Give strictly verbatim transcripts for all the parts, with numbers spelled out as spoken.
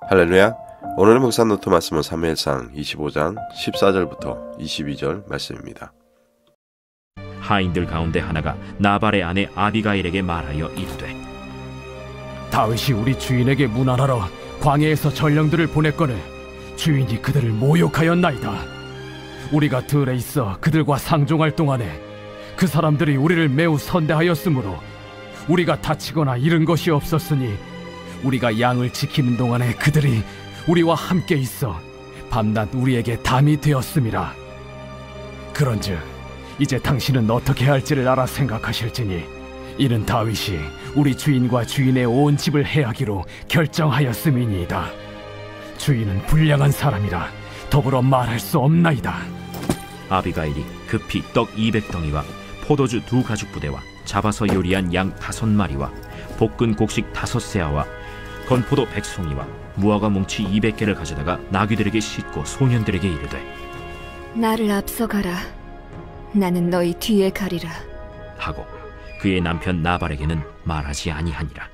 할렐루야. 오늘의 목사 노트 말씀은 사무엘상 이십오 장 십사 절부터 이십이 절 말씀입니다. 하인들 가운데 하나가 나발의 아내 아비가일에게 말하여 이르되, 다윗이 우리 주인에게 문안하러 광야에서 전령들을 보냈거늘 주인이 그들을 모욕하였나이다. 우리가 들에 있어 그들과 상종할 동안에 그 사람들이 우리를 매우 선대하였으므로 우리가 다치거나 잃은 것이 없었으니 우리가 양을 지키는 동안에 그들이 우리와 함께 있어 밤낮 우리에게 담이 되었음이라. 그런즉 이제 당신은 어떻게 할지를 알아 생각하실지니 이는 다윗이 우리 주인과 주인의 온 집을 해하기로 결정하였음이니이다. 주인은 불량한 사람이라 더불어 말할 수 없나이다. 아비가일이 급히 떡 이백 덩이와 포도주 두 가죽 부대와 잡아서 요리한 양 다섯 마리와 볶은 곡식 다섯 세아와 건포도 백 송이와 무화과 뭉치 이백 개를 가져다가 나귀들에게 싣고 소년들에게 이르되, 나를 앞서가라. 나는 너희 뒤에 가리라. 하고 그의 남편 나발에게는 말하지 아니하니라.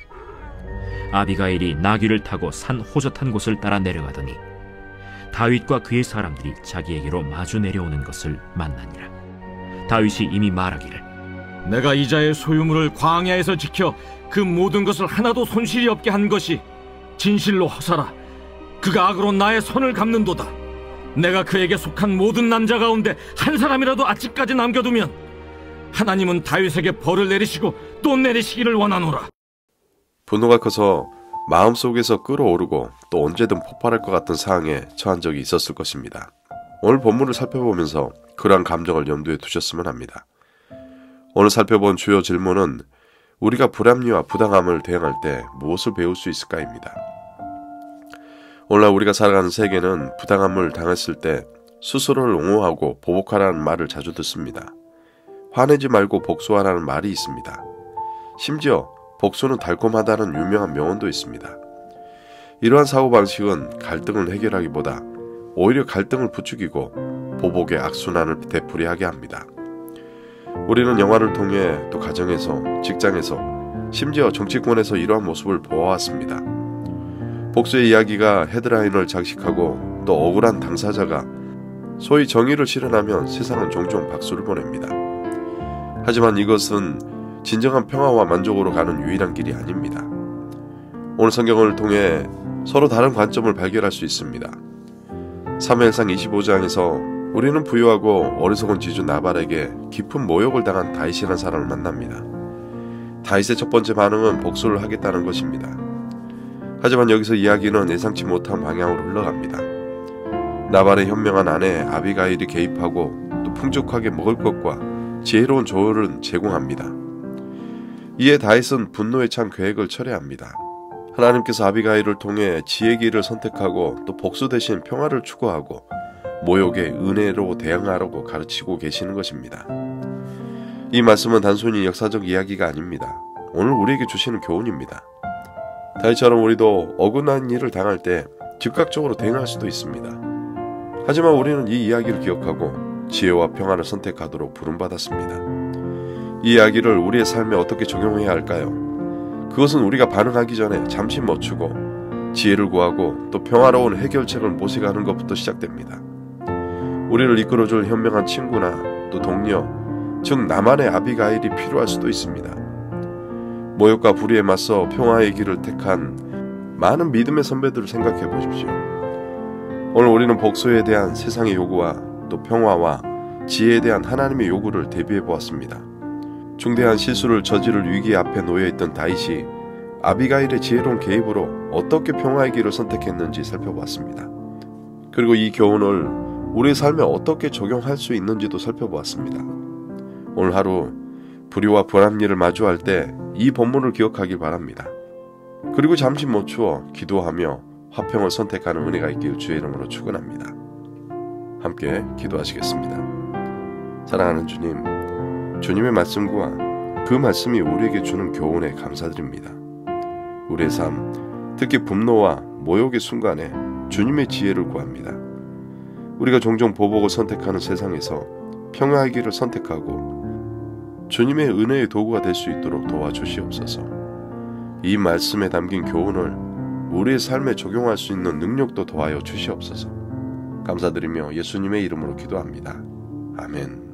아비가일이 나귀를 타고 산 호젓한 곳을 따라 내려가더니 다윗과 그의 사람들이 자기에게로 마주 내려오는 것을 만나니라. 다윗이 이미 말하기를, 내가 이자의 소유물을 광야에서 지켜 그 모든 것을 하나도 손실이 없게 한 것이 진실로 허사라. 그가 악으로 나의 손을 갚는도다. 내가 그에게 속한 모든 남자 가운데 한 사람이라도 아직까지 남겨두면 하나님은 다윗에게 벌을 내리시고 또 내리시기를 원하노라. 분노가 커서 마음속에서 끓어오르고 또 언제든 폭발할 것 같은 상황에 처한 적이 있었을 것입니다. 오늘 본문을 살펴보면서 그러한 감정을 염두에 두셨으면 합니다. 오늘 살펴본 주요 질문은 우리가 불합리와 부당함을 대응할 때 무엇을 배울 수 있을까입니다. 오늘날 우리가 살아가는 세계는 부당함을 당했을 때 스스로를 옹호하고 보복하라는 말을 자주 듣습니다. 화내지 말고 복수하라는 말이 있습니다. 심지어 복수는 달콤하다는 유명한 명언도 있습니다. 이러한 사고방식은 갈등을 해결하기보다 오히려 갈등을 부추기고 보복의 악순환을 되풀이하게 합니다. 우리는 영화를 통해 또 가정에서, 직장에서, 심지어 정치권에서 이러한 모습을 보아왔습니다. 복수의 이야기가 헤드라인을 장식하고 또 억울한 당사자가 소위 정의를 실현하면 세상은 종종 박수를 보냅니다. 하지만 이것은 진정한 평화와 만족으로 가는 유일한 길이 아닙니다. 오늘 성경을 통해 서로 다른 관점을 발견할 수 있습니다. 사무엘상 이십오 장에서 우리는 부유하고 어리석은 지주 나발에게 깊은 모욕을 당한 다윗이라는 사람을 만납니다. 다윗의 첫 번째 반응은 복수를 하겠다는 것입니다. 하지만 여기서 이야기는 예상치 못한 방향으로 흘러갑니다. 나발의 현명한 아내 아비가일이 개입하고 또 풍족하게 먹을 것과 지혜로운 조언을 제공합니다. 이에 다윗은 분노에 찬 계획을 철회합니다. 하나님께서 아비가일을 통해 지혜의 길을 선택하고 또 복수 대신 평화를 추구하고 모욕에 은혜로 대응하라고 가르치고 계시는 것입니다. 이 말씀은 단순히 역사적 이야기가 아닙니다. 오늘 우리에게 주시는 교훈입니다. 다윗처럼 우리도 어긋난 일을 당할 때 즉각적으로 대응할 수도 있습니다. 하지만 우리는 이 이야기를 기억하고 지혜와 평화를 선택하도록 부름받았습니다. 이 이야기를 우리의 삶에 어떻게 적용해야 할까요? 그것은 우리가 반응하기 전에 잠시 멈추고 지혜를 구하고 또 평화로운 해결책을 모색하는 것부터 시작됩니다. 우리를 이끌어줄 현명한 친구나 또 동료, 즉 나만의 아비가일이 필요할 수도 있습니다. 모욕과 불의에 맞서 평화의 길을 택한 많은 믿음의 선배들을 생각해 보십시오. 오늘 우리는 복수에 대한 세상의 요구와 또 평화와 지혜에 대한 하나님의 요구를 대비해 보았습니다. 중대한 실수를 저지를 위기 앞에 놓여있던 다윗이 아비가일의 지혜로운 개입으로 어떻게 평화의 길을 선택했는지 살펴보았습니다. 그리고 이 교훈을 우리의 삶에 어떻게 적용할 수 있는지도 살펴보았습니다. 오늘 하루 불의와 불합리를 마주할 때 이 본문을 기억하길 바랍니다. 그리고 잠시 멈추어 기도하며 화평을 선택하는 은혜가 있길 주의 이름으로 축원합니다. 함께 기도하시겠습니다. 사랑하는 주님, 주님의 말씀과 그 말씀이 우리에게 주는 교훈에 감사드립니다. 우리의 삶, 특히 분노와 모욕의 순간에 주님의 지혜를 구합니다. 우리가 종종 보복을 선택하는 세상에서 평화의 길을 선택하고 주님의 은혜의 도구가 될 수 있도록 도와주시옵소서. 이 말씀에 담긴 교훈을 우리의 삶에 적용할 수 있는 능력도 더하여 주시옵소서. 감사드리며 예수님의 이름으로 기도합니다. 아멘.